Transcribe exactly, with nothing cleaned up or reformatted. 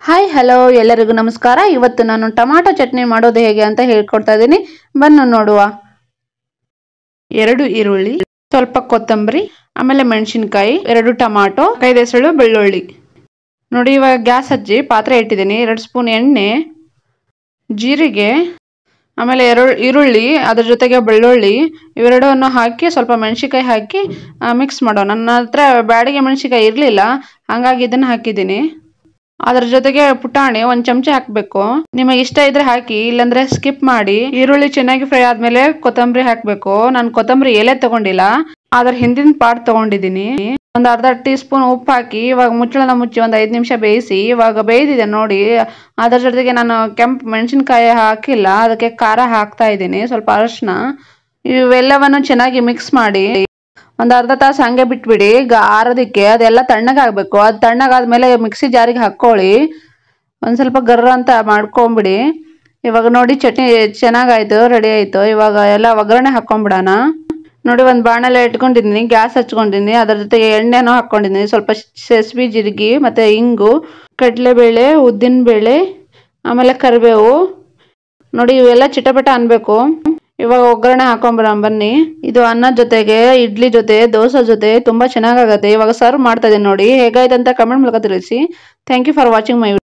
Hi hello ಎಲ್ಲರಿಗೂ ನಮಸ್ಕಾರ. ಇವತ್ತು ನಾನು ಟೊಮಾಟೊ ಚಟ್ನಿ ಮಾಡೋದು ಹೇಗೆ ಅಂತ ಹೇಳ್ಕೊಡ್ತಾ ಇದ್ದೀನಿ, ಬನ್ನಿ ನೋಡುವ. ಎರಡು ಈರುಳ್ಳಿ, ಸ್ವಲ್ಪ ಕೊತ್ತಂಬರಿ, ಆಮೇಲೆ ಮೆಣಸಿನಕಾಯಿ, ಎರಡು ಟೊಮಾಟೊ, ಐದು ಎಸಳು ಬೆಳ್ಳುಳ್ಳಿ. ನೋಡಿ, ಇವಾಗ ಗ್ಯಾಸ್ ಹಚ್ಚಿ ಪಾತ್ರೆ ಇಟ್ಟಿದ್ದೀನಿ. ಎರಡು ಸ್ಪೂನ್ ಎಣ್ಣೆ, ಜೀರಿಗೆ, ಆಮೇಲೆ ಎರಡು ಈರುಳ್ಳಿ, ಅದ್ರ ಜೊತೆಗೆ ಬೆಳ್ಳುಳ್ಳಿ ಇವೆರಡನ್ನು ಹಾಕಿ ಸ್ವಲ್ಪ ಮೆಣಸಿನಕಾಯಿ ಹಾಕಿ ಮಿಕ್ಸ್ ಮಾಡೋಣ. ನನ್ನ ಹತ್ರ ಬ್ಯಾಡಿಗೆ ಮೆಣಸಿನಕಾಯಿ ಇರಲಿಲ್ಲ, ಹಾಗಾಗಿ ಇದನ್ನು ಹಾಕಿದ್ದೀನಿ. ಅದ್ರ ಜೊತೆಗೆ ಪುಟಾಣಿ ಒಂದು ಚಮಚ ಹಾಕಬೇಕು. ನಿಮಗೆ ಇಷ್ಟ ಇದ್ರೆ ಹಾಕಿ, ಇಲ್ಲಾಂದ್ರೆ ಸ್ಕಿಪ್ ಮಾಡಿ. ಈರುಳ್ಳಿ ಚೆನ್ನಾಗಿ ಫ್ರೈ ಆದ್ಮೇಲೆ ಕೊತ್ತಂಬರಿ ಹಾಕಬೇಕು. ನಾನು ಕೊತ್ತಂಬರಿ ಎಲೆ ತಗೊಂಡಿಲ್ಲ, ಅದ್ರ ಹಿಂದಿನ ಪಾರ್ಟ್ ತಗೊಂಡಿದ್ದೀನಿ. ಒಂದು ಅರ್ಧ ಟೀ ಸ್ಪೂನ್ ಉಪ್ಪು ಹಾಕಿ ಇವಾಗ ಮುಚ್ಚಳನ ಮುಚ್ಚಿ ಒಂದು ಐದು ನಿಮಿಷ ಬೇಯಿಸಿ. ಇವಾಗ ಬೇಯ್ದಿದೆ ನೋಡಿ. ಅದ್ರ ಜೊತೆಗೆ ನಾನು ಕೆಂಪು ಮೆಣಸಿನಕಾಯಿ ಹಾಕಿಲ್ಲ, ಅದಕ್ಕೆ ಖಾರ ಹಾಕ್ತಾ ಇದ್ದೀನಿ, ಸ್ವಲ್ಪ ಅರಶಿನ. ಇವೆಲ್ಲವನ್ನು ಚೆನ್ನಾಗಿ ಮಿಕ್ಸ್ ಮಾಡಿ ಒಂದು ಅರ್ಧ ತಾಸು ಹಂಗೆ ಬಿಟ್ಬಿಡಿ. ಈಗ ಆರೋದಕ್ಕೆ ಅದೆಲ್ಲ ತಣ್ಣಗಾಗಬೇಕು. ಅದು ತಣ್ಣಗಾದ್ಮೇಲೆ ಮಿಕ್ಸಿ ಜಾರಿಗೆ ಹಾಕ್ಕೊಳ್ಳಿ. ಒಂದು ಸ್ವಲ್ಪ ಗರ್ರ ಅಂತ ಮಾಡ್ಕೊಂಬಿಡಿ. ಇವಾಗ ನೋಡಿ ಚಟ್ನಿ ಚೆನ್ನಾಗಾಯ್ತು, ರೆಡಿ ಆಯಿತು. ಇವಾಗ ಎಲ್ಲ ಒಗ್ಗರಣೆ ಹಾಕ್ಕೊಂಬಿಡೋಣ. ನೋಡಿ, ಒಂದು ಬಾಣಲೆ ಇಟ್ಕೊಂಡಿದ್ದೀನಿ, ಗ್ಯಾಸ್ ಹಚ್ಕೊಂಡಿದ್ದೀನಿ. ಅದರ ಜೊತೆಗೆ ಎಣ್ಣೆನೂ ಹಾಕ್ಕೊಂಡಿದ್ದೀನಿ, ಸ್ವಲ್ಪ ಸಾಸಿವೆ, ಜೀರಿಗೆ ಮತ್ತು ಇಂಗು, ಕಡಲೆಬೇಳೆ, ಉದ್ದಿನಬೇಳೆ, ಆಮೇಲೆ ಕರಿಬೇವು. ನೋಡಿ, ಇವೆಲ್ಲ ಚಿಟಪಟ ಅನ್ಬೇಕು. ಇವಾಗ ಒಗ್ಗರಣೆ ಹಾಕೊಂಬರ ಬನ್ನಿ. ಇದು ಅನ್ನದ ಜೊತೆಗೆ, ಇಡ್ಲಿ ಜೊತೆ, ದೋಸೆ ಜೊತೆ ತುಂಬಾ ಚೆನ್ನಾಗಾಗತ್ತೆ. ಇವಾಗ ಸರ್ವ್ ಮಾಡ್ತಾ ಇದೀನಿ ನೋಡಿ. ಹೇಗಾಯ್ತು ಅಂತ ಕಮೆಂಟ್ ಮೂಲಕ ತಿಳಿಸಿ. Thank you for watching my